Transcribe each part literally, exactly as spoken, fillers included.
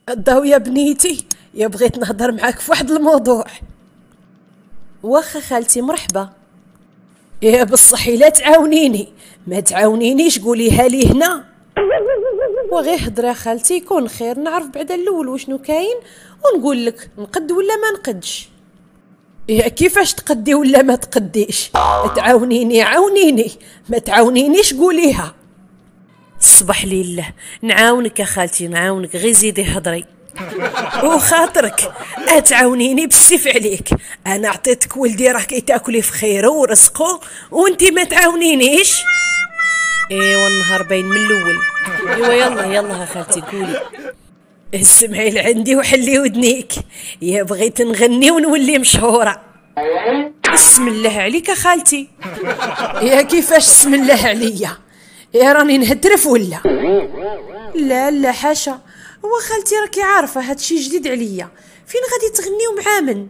الضو يا بنيتي، يا بغيت نهضر معاك في واحد الموضوع. واخا خالتي مرحبا. يا بصح لا تعاونيني، ما تعاونينيش قوليها لي هنا. وغير هضره خالتي يكون خير، نعرف بعدا الاول وشنو كاين ونقول لك نقد ولا ما نقدش. يا كيفاش تقدي ولا ما تقديش؟ تعاونيني عاونيني، ما تعاونينيش قوليها. الصبح لله نعاونك يا خالتي نعاونك، غير زيدي هضري وخاطرك اتعاونيني بالسيف عليك. انا عطيتك ولدي راه كي تاكلي في خيره ورزقه وانتي ما تعاونينيش. ايوا النهار باين من الاول. ايوا يلا يلا خالتي قولي. اسمعي لعندي وحلي ودنيك، يا بغيت نغني ونولي مشهوره. بسم الله عليك خالتي. يا كيفاش بسم الله عليا؟ يا راني نهدرف ولا؟ لا لا حاشا، هو خالتي راكي عارفه هادشي جديد عليا، فين غادي تغنيو مع من؟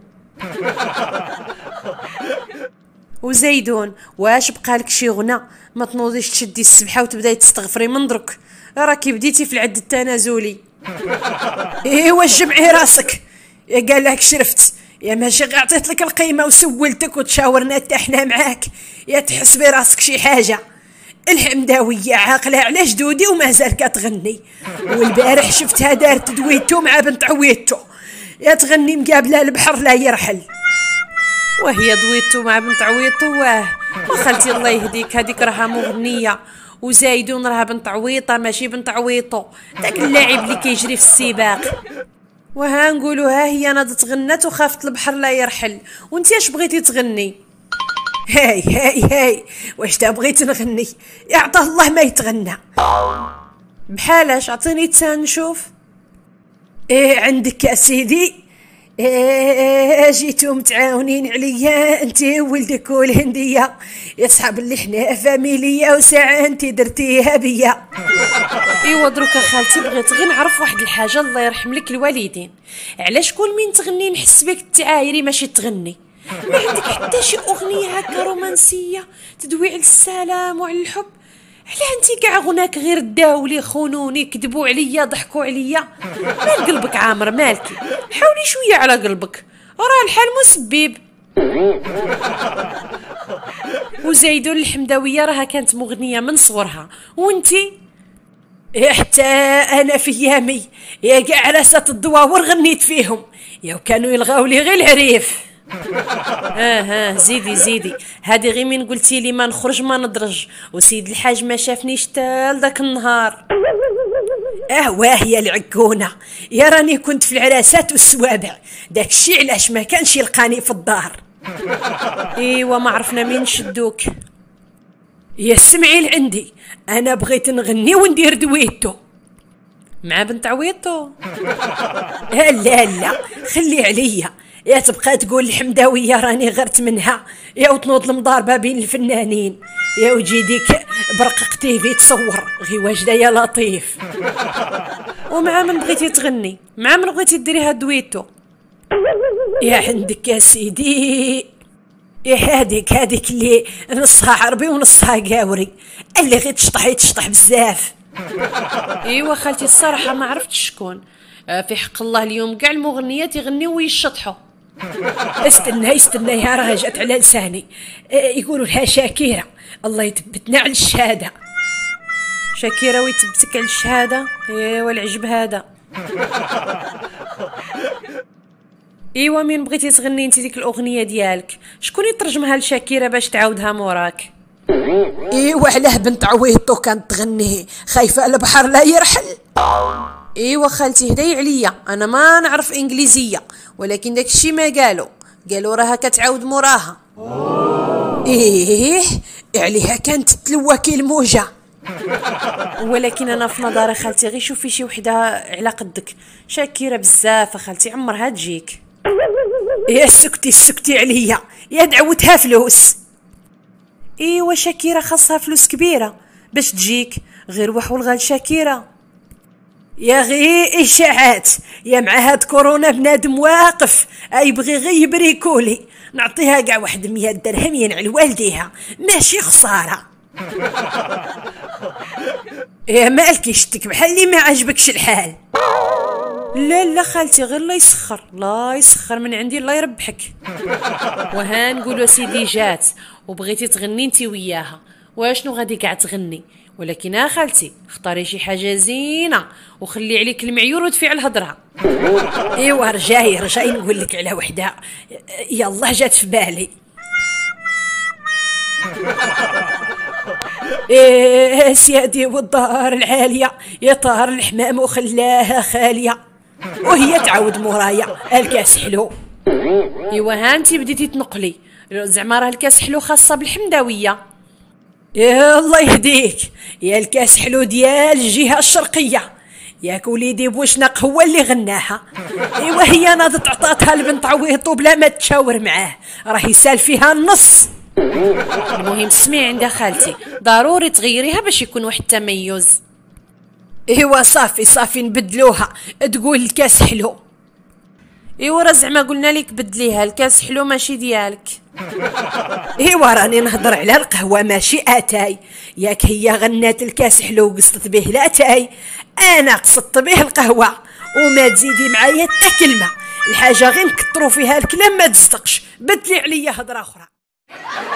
وزيدون واش بقالك شي غنى؟ ما تنوضيش تشدي السبحه وتبداي تستغفري من درك، راكي بديتي في العد التنازلي. ايوا جمعي راسك، يا قال لك شرفت، يا ماشي غير عطيت لك القيمه وسولتك وتشاورنا حتى حنا معاك، يا تحسبي راسك شي حاجه. الحمداويه عاقله على جدودي ومازال كتغني، والبارح شفتها دارت دويتو مع بنت عويتو، يا تغني مقابله البحر لا يرحل. وهي دويتو مع بنت عويطو؟ واه وخالتي الله يهديك هذيك راها مغنيه، وزايدون راها بنت عويطه ماشي بنت عويطو، داك اللاعب اللي كيجري في السباق. وها نقولوا ها هي ناضت غنات وخافت البحر لا يرحل، وانت اش بغيتي تغني؟ هاي هاي هاي واش تا بغيت نغني؟ يعطى الله ما يتغنى. بحالاش؟ عطيني تسان نشوف. ايه عندك يا سيدي. إيه جيتو متعاونين عليا انتي وولدك والهنديه، يصحاب اللي حنا فاميليه وساعه انتي درتيها بيا. ايوا دروكا خالتي بغيت غير نعرف واحد الحاجه، الله يرحم لك الوالدين، علاش كل من تغني نحس بك تعايري ماشي تغني؟ ما عندك حتى شي اغنيه هكا رومانسيه تدوي على السلام وعلى الحب؟ علاه انتي كاع غناك غير داولي خونوني كذبوا عليا ضحكوا عليا؟ مال قلبك عامر مالكي؟ حاولي شويه على قلبك، راه الحال مسبب. وزيدون الحمداويه راها كانت مغنيه من صغرها، وانتي؟ حتى انا في ايامي يا كاع عراسات الدواور غنيت فيهم، يا كانوا يلغاو لي غير العريف. اه ها زيدي زيدي، هادي غير من قلتي لي ما نخرج ما ندرج، وسيد الحاج ما شافنيش تال داك النهار. اه واه يا العكونه، يا راني كنت في العراسات والسوابع، داك الشي علاش ما كانش يلقاني في الدار. ايوا ما عرفنا مين نشدوك. يا سمعي لعندي، انا بغيت نغني وندير دويتو مع بنت عويطو. لا لا خلي عليا، يا تبقى تقول الحمداويه راني غرت منها، يا وتنوض المضاربه بين الفنانين، يا وجيديك برقق تيفي تصور غي واجده يا لطيف. ومع من بغيتي تغني؟ مع من بغيتي ديريها دويتو؟ يا عندك يا سيدي، يا هاديك هاديك اللي نصها عربي ونصها قاوري، اللي غير تشطحي تشطح بزاف. ايوا خالتي الصراحه ما عرفتش شكون، في حق الله اليوم كاع المغنيات يغنيو ويشطحوا. استنى استنى يا راه جات على لساني، يقولوا لها شاكيره، الله يثبتنا على الشهاده. شاكيره ويثبتك على الشهاده؟ ايوا العجب هذا. ايوا مين بغيتي تغني انت ديك الاغنيه ديالك؟ شكون يترجمها لشاكيره باش تعاودها موراك؟ ايوا علاه بنت عويطو كانت تغني خايفه البحر لا يرحل. ايوا خالتي هداي عليا، انا ما نعرف انجليزيه، ولكن داك الشيء ما قالوا قالوا راها كتعاود موراها. ايه عليها كانت تلوكي الموجه. ولكن انا في نظري خالتي غير شوفي شي وحده على قدك، شاكيره بزاف خالتي عمرها تجيك. يا سكتي سكتي عليا، يا دعوتها فلوس. ايوا شاكيره خاصها فلوس كبيره باش تجيك، غير وحول غال شاكيره. يا غي اشاعات، يا مع هاد كورونا بنادم واقف يبغي غير يبريكولي، نعطيها كاع واحد مية درهم ينعل والديها ماشي خساره. يا مالكي شتك بحال اللي ما عجبكش الحال. لا لا خالتي، غير الله يسخر، الله يسخر من عندي، الله يربحك. وها نقولوا سيدي جات وبغيتي تغني انت وياها، واشنو غادي كاع تغني؟ ولكن ها خالتي اختاري شي حاجه زينه وخلي عليك المعيور ودفي على الهضره. ايوا رجاي رجاي نقول لك على وحده، يلا جات في بالي. إيه سيادي والدار العالية يا طار الحمام وخلاها خالية، وهي تعاود مورايا الكاس حلو. ايوا ها انتي بديتي تنقلي، زعما راه الكاس حلو خاصة بالحمداوية. يا الله يهديك، يا الكاس حلو ديال الجهة الشرقية، ياك وليدي بوشناق هو اللي غناها. ايوا هي ناضت عطاتها لبنت عويطو بلا ما تشاور معاه، راه يسال فيها النص. المهم سمعي عند خالتي، ضروري تغيريها باش يكون واحد التميز. ايوا صافي صافي نبدلوها، تقول الكاس حلو. ايوا راه زعما قلنا لك بدليها، الكاس حلو ماشي ديالك. ايوا راني نهضر على القهوه ماشي اتاي، ياك هي غنات الكاس حلو وقصدت به لاتاي، انا قصدت به القهوه. وما تزيدي معايا حتى كلمه، الحاجه غير نكثروا فيها الكلام ما تصدقش، بدلي عليا هضره اخرى.